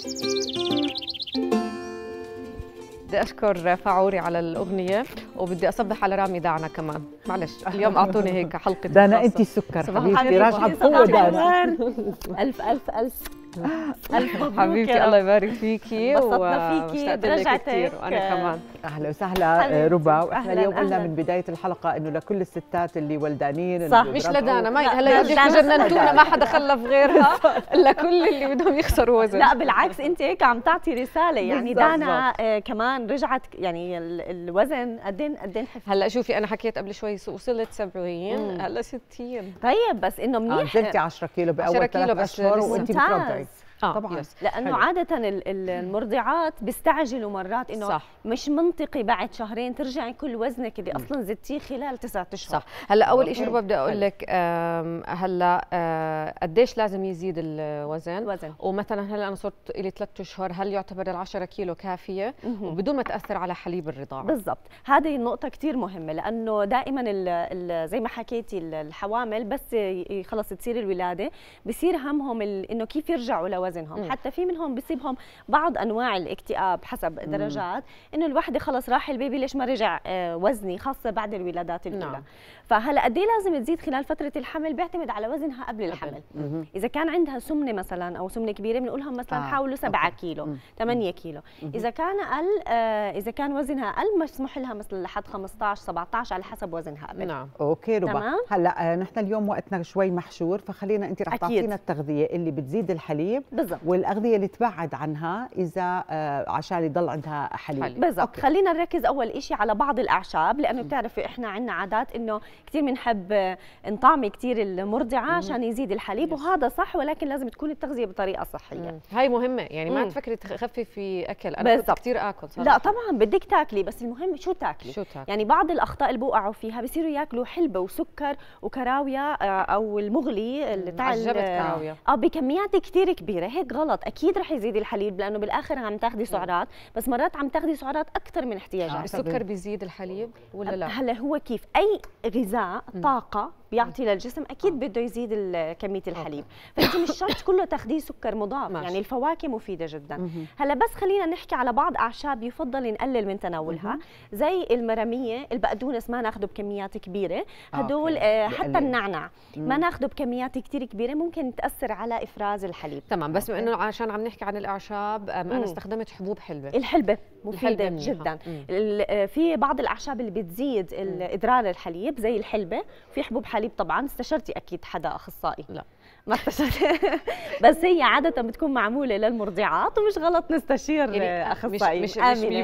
بدي اشكر فاعوري على الاغنيه، وبدي اصبح على رامي داعنا كمان. معلش اليوم اعطوني هيك حلقه دانا انت السكر حبيبتي، راجعه بقوه دانا. الف الف الف الف مبروك حبيبتي، الله يبارك فيكي انبسطنا فيكي برجعتك، وانا كمان. اهلا وسهلا ربا. واحنا اليوم قلنا من بدايه الحلقه انه لكل الستات اللي ولدانين صح، مش لدانا، ما هلا يقولوا جننتونا ما حدا خلف غيرها الا كل اللي بدهم يخسروا وزن. لا بالعكس، انت هيك عم تعطي رساله يعني. دانا كمان رجعت يعني الوزن قدين حفظ. هلا شوفي انا حكيت قبل شوي وصلت 70 هلا 60. طيب بس انه منيح. نزلتي 10 كيلو باول 3 اشهر وانت بترضعي. طبعا لانه عاده المرضعات بيستعجلوا مرات انه صح. مش منطقي بعد شهرين ترجعي كل وزنك اللي اصلا زدتيه خلال 9 اشهر. صح. هلا اول شيء ربا بدي اقول لك هلا قديش لازم يزيد الوزن؟ ومثلا هلا انا صرت لي 3 اشهر، هل يعتبر ال 10 كيلو كافيه وبدون ما تاثر على حليب الرضاعه؟ بالضبط، هذه النقطه كثير مهمه، لانه دائما زي ما حكيتي الحوامل بس خلص تصير الولاده بصير همهم انه كيف يرجعوا لوزنهم. حتى في منهم بيصيبهم بعض انواع الاكتئاب حسب درجات، انه الوحده خلص راح البيبي ليش ما رجع وزني، خاصه بعد الولادات الاولى. نعم. فهلا قد ايه لازم تزيد خلال فتره الحمل بيعتمد على وزنها قبل الحمل. اذا كان عندها سمنه مثلا او سمنه كبيره بنقول لهم مثلا حاولوا 7 كيلو 8 كيلو. اذا كان اقل اذا كان وزنها اقل مسموح لها مثلا لحد 15 17 على حسب وزنها قبل. نعم. اوكي ربا. هلا نحن اليوم وقتنا شوي محشور، فخلينا انت رح تعطينا التغذيه اللي بتزيد الحليب بالضبط، والاغذيه اللي تبعد عنها اذا عشان يضل عندها حليب. بالضبط. خلينا نركز اول شيء على بعض الاعشاب، لانه بتعرفي احنا عندنا عادات انه كثير بنحب نطعمي كثير المرضعه عشان يزيد الحليب، وهذا صح، ولكن لازم تكون التغذيه بطريقه صحيه. هاي مهمه يعني، ما تفكري تخففي اكل. انا كنت كثير اكل صراحه. لا طبعا بدك تاكلي، بس المهم شو تاكلي. يعني بعض الاخطاء اللي بوقعوا فيها بصيروا ياكلوا حلبه وسكر وكراويه او المغلي اللي تاع كراويه بكميات كثير كبيره، هيك غلط. اكيد رح يزيد الحليب لانه بالاخر عم تاخذي سعرات، بس مرات عم تاخذي سعرات اكثر من احتياجك. السكر بيزيد الحليب ولا لا؟ هلا هو كيف اي غذاء طاقه بيعطي للجسم اكيد بده يزيد كميه الحليب، فانت مش شرط كله تاخذيه سكر مضاف. يعني الفواكه مفيده جدا. هلا بس خلينا نحكي على بعض اعشاب يفضل نقلل من تناولها، زي المراميه، البقدونس ما ناخذه بكميات كبيره، هدول حتى النعنع ما ناخذه بكميات كثير كبيره، ممكن تاثر على افراز الحليب. تمام. بس بما انه عشان عم نحكي عن الاعشاب، انا استخدمت حبوب حلبه. الحلبه مفيده جدا. في بعض الاعشاب اللي بتزيد ادرار الحليب زي الحلبه، في حبوب حليب طبعا. استشرتي اكيد حدا اخصائي؟ لا ما استشرت بس هي عاده بتكون معموله للمرضعات، ومش غلط نستشير اخصائي. مش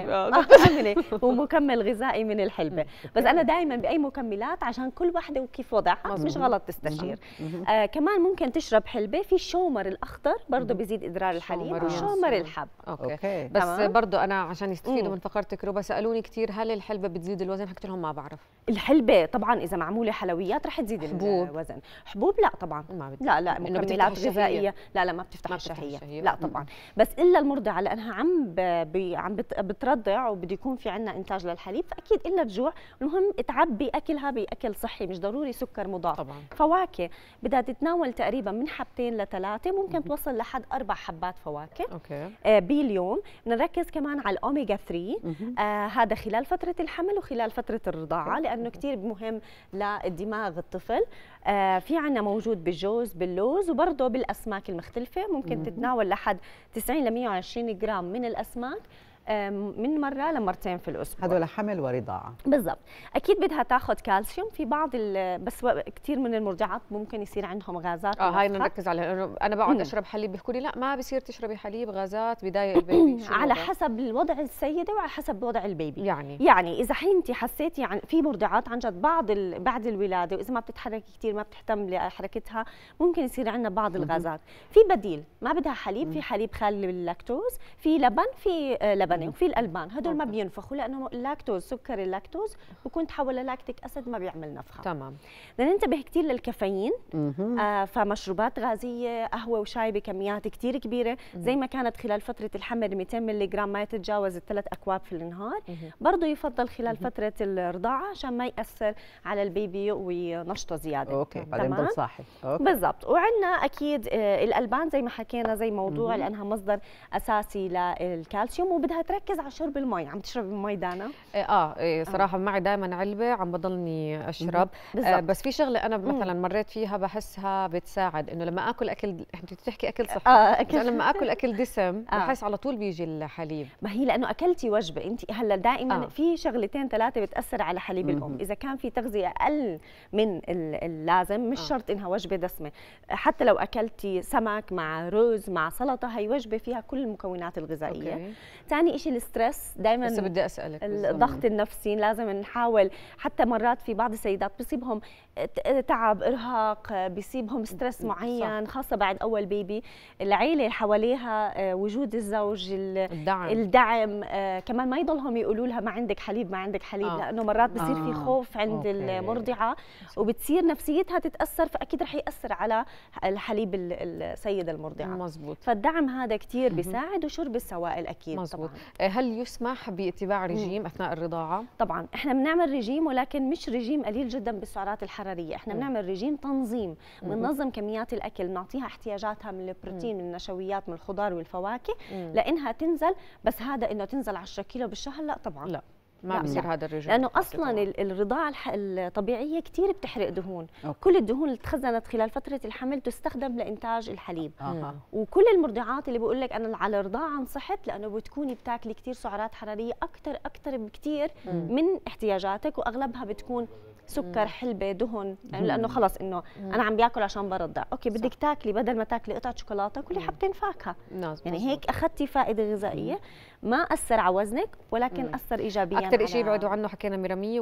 آمنة ومكمل غذائي من الحلبه. بس انا دائما باي مكملات عشان كل وحده وكيف وضعها، مش غلط تستشير. كمان ممكن تشرب حلبه. في الشومر الاخضر برضه بيزيد ادرار الحليب، وشومر الحب. اوكي. بس برضه انا عشان يستفيدوا من فقرتك ربا سالوني كثير هل الحلبه بتزيد الوزن؟ حكيت لهم ما بعرف. الحلبه طبعا اذا معموله حلويات رح تزيد الوزن. حبوب لا طبعا، لا مكملات غذائيه لا ما بتفتح الشهيه. لا طبعا. بس الا المرضعه لانها عم بترضع وبده يكون في عندنا انتاج للحليب، فاكيد الا الجوع. المهم تعبي اكلها باكل صحي، مش ضروري سكر مضاف. طبعا. فواكه بدها تتناول تقريبا من 2 ل3، ممكن توصل لحد 4 حبات فواكه باليوم. نركز كمان على الاوميجا 3 هذا خلال فتره الحمل وخلال فتره الرضاعه، لانه كثير مهم للدماغ الطفل. في عندنا موجود بالجوز باللوز وبرضه بالاسماك المختلفه، ممكن تتناول لحد 90 ل 120 جرام من الاسماك من مره لمرتين في الاسبوع. هذول حمل ورضاعه. بالضبط. اكيد بدها تاخذ كالسيوم. في بعض بس كثير من المرضعات ممكن يصير عندهم غازات. هاي نركز عليها. انا بقعد اشرب حليب بيحكوا لي لا ما بصير تشربي حليب، غازات بضايق البيبي. على حسب الوضع السيده وعلى حسب وضع البيبي. يعني اذا انت حسيتي في مرضعات عن جد بعد الولاده واذا ما بتتحرك كثير، ما بتهتم لحركتها، ممكن يصير عندنا بعض الغازات. في بديل، ما بدها حليب، في حليب خالي باللاكتوز، في لبن، في لبن اللبنه وفي الالبان، هدول ما بينفخوا لانه اللاكتوز، سكر اللاكتوز بكون تحول للاكتيك اسيد ما بيعمل نفخه. تمام. بدنا ننتبه كثير للكافيين. فمشروبات غازيه، قهوه وشاي بكميات كثير كبيره زي ما كانت خلال فتره الحمل 200 ملغ ما يتجاوز ال3 أكواب في النهار. برضه يفضل خلال فتره الرضاعه عشان ما ياثر على البيبي ونشطه زياده. اوكي، بعدين ضل صاحي. بالضبط. وعندنا اكيد الالبان زي ما حكينا زي موضوع لانها مصدر اساسي للكالسيوم، وبدها تركز على شرب المي. عم تشرب المي دانا؟ صراحه معي دائما علبه عم بضلني اشرب. بس في شغله انا مثلا مريت فيها بحسها بتساعد، انه لما اكل انت بتحكي اكل صحي، انا لما اكل اكل دسم بحس على طول بيجي الحليب. ما هي لانه اكلتي وجبه انت هلا دائما في شغلتين ثلاثه بتاثر على حليب الام. اذا كان في تغذيه اقل من اللازم، مش شرط انها وجبه دسمه، حتى لو اكلتي سمك مع رز مع سلطه، هي وجبه فيها كل المكونات الغذائيه. ثاني شيء الستريس، دائما بس بدي اسالك الضغط النفسي لازم نحاول. حتى مرات في بعض السيدات بيصيبهم تعب، ارهاق، بيصيبهم ستريس معين، خاصه بعد اول بيبي. العيله اللي حواليها، وجود الزوج، الدعم كمان ما يضلهم يقولوا لها ما عندك حليب ما عندك حليب، لانه مرات بصير في خوف عند المرضعه وبتصير نفسيتها تتاثر، فاكيد رح ياثر على الحليب السيده المرضعه. مزبوط. فالدعم هذا كثير بيساعد، وشرب السوائل اكيد. مزبوط. هل يسمح باتباع رجيم اثناء الرضاعه؟ طبعا احنا بنعمل رجيم، ولكن مش رجيم قليل جدا بالسعرات الحراريه، احنا بنعمل رجيم تنظيم، بننظم كميات الاكل، بنعطيها احتياجاتها من البروتين، من النشويات، من الخضار والفواكه لانها تنزل. بس هذا انه تنزل 10 كيلو بالشهر لا طبعا، لا ما بصير هذا الرجيم، لانه اصلا الرضاعه الطبيعيه كثير بتحرق دهون. كل الدهون اللي تخزنت خلال فتره الحمل تستخدم لانتاج الحليب. وكل المرضعات اللي بقول لك انا على الرضاعه نصحت، لانه بتكوني بتاكلي كثير سعرات حراريه اكثر بكثير من احتياجاتك، واغلبها بتكون سكر، حلبة، دهن، يعني لانه خلص انه انا عم باكل عشان برضع. اوكي بدك تاكلي، بدل ما تاكلي قطعه شوكولاته كلي حبتين فاكهه، يعني هيك اخذتي فائده غذائيه، ما اثر على وزنك ولكن اثر ايجابيا. اكثر شيء يبعدوا عنه حكينا ميراميه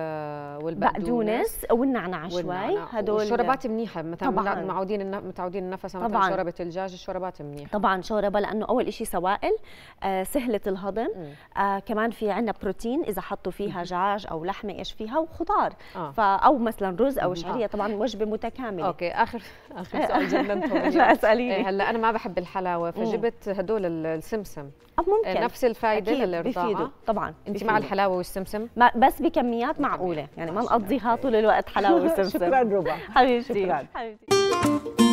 والبقدونس والنعناع شوي. هدول الشوربات منيحه، مثلا متعودين النفس، مثلا شوربه الدجاج، الشوربات منيحه طبعا. شوربه لانه اول شيء سوائل، سهله الهضم، كمان في عندنا بروتين اذا حطوا فيها دجاج او لحمه ايش فيها، وخضار او مثلا رز او شعريه، طبعا وجبه متكامله. اوكي اخر سؤال جننتهم. لا اساليني. هلا انا ما بحب الحلاوه، فجبت هدول السمسم، ممكن نفس الفائده للرضاعه طبعا. انت مع الحلاوه والسمسم؟ بس بكميات معقوله، يعني ما نقضيها طول الوقت حلاوه وسمسم. شكرا ربا. حبيبتي.